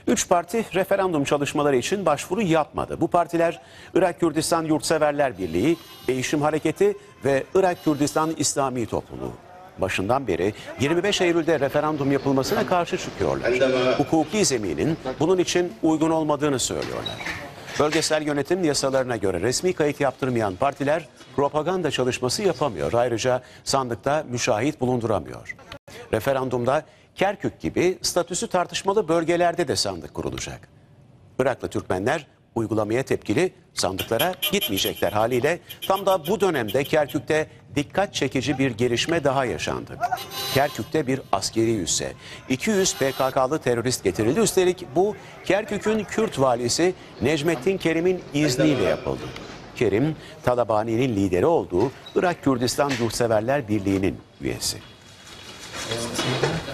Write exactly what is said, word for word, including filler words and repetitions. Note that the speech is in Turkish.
Üç parti referandum çalışmaları için başvuru yapmadı. Bu partiler Irak Kürdistan Yurtseverler Birliği, Değişim Hareketi ve Irak Kürdistan İslami Topluluğu. Başından beri yirmi beş Eylül'de referandum yapılmasına karşı çıkıyorlar. Hukuki zeminin bunun için uygun olmadığını söylüyorlar. Bölgesel yönetim yasalarına göre resmi kayıt yaptırmayan partiler propaganda çalışması yapamıyor. Ayrıca sandıkta müşahit bulunduramıyor. Referandumda Kerkük gibi statüsü tartışmalı bölgelerde de sandık kurulacak. Iraklı Türkmenler uygulamaya tepkili, sandıklara gitmeyecekler haliyle tam da bu dönemde Kerkük'te dikkat çekici bir gelişme daha yaşandı. Kerkük'te bir askeri üsse, iki yüz P K K'lı terörist getirildi. Üstelik bu Kerkük'ün Kürt valisi Necmettin Kerim'in izniyle yapıldı. Kerim, Talabani'nin lideri olduğu Irak Kürdistan Yurtseverler Birliği'nin üyesi.